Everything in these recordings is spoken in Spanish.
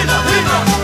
venga, venga.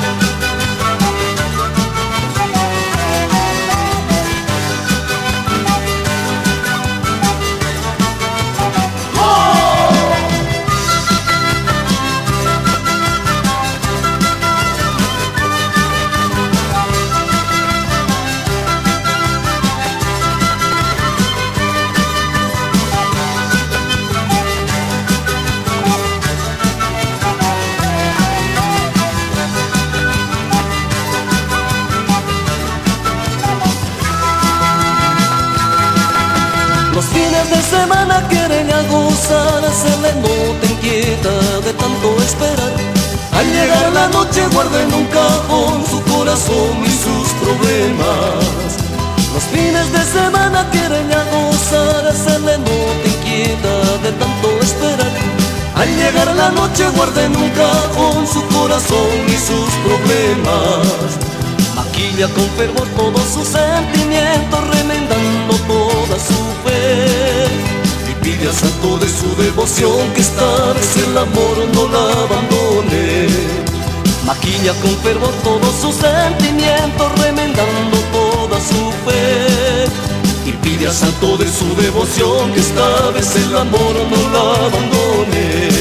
Los fines de semana quieren a gozar, se le nota inquieta de tanto esperar. Al llegar la noche guarda en un cajón su corazón y sus problemas. Los fines de semana quieren a gozar, se le nota inquieta de tanto esperar. Al llegar la noche guarda en un cajón su corazón y sus problemas. Maquilla con fervor todos sus sentimientos, remendando toda su fe, y pide al santo de su devoción que esta vez el amor no la abandone. Maquilla con fervor todos sus sentimientos, remendando toda su fe, y pide al santo de su devoción que esta vez el amor no la abandone.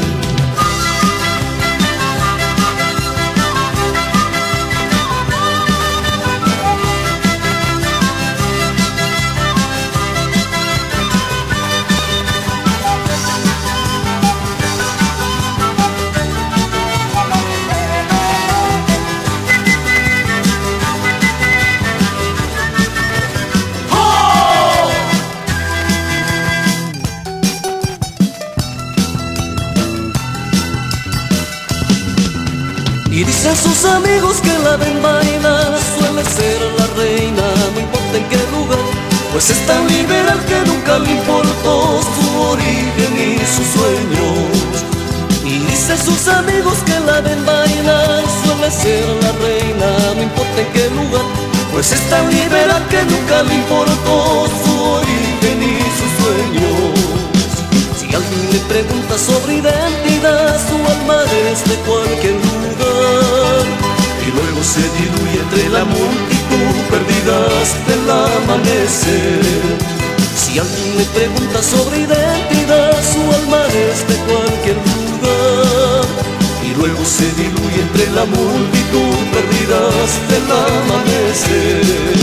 Y dicen sus amigos que la ven bailar, suele ser la reina, no importa en qué lugar, pues es tan liberal que nunca le importó su origen y sus sueños. Y dicen sus amigos que la ven bailar, suele ser la reina, no importa en qué lugar, pues es tan liberal que nunca le importó su origen y sus sueños. Si alguien le pregunta sobre identidad, su alma es de cualquier lugar, y luego se diluye entre la multitud, perdida hasta el amanecer. Si alguien le pregunta sobre identidad, su alma es de cualquier lugar, y luego se diluye entre la multitud, perdida hasta el amanecer.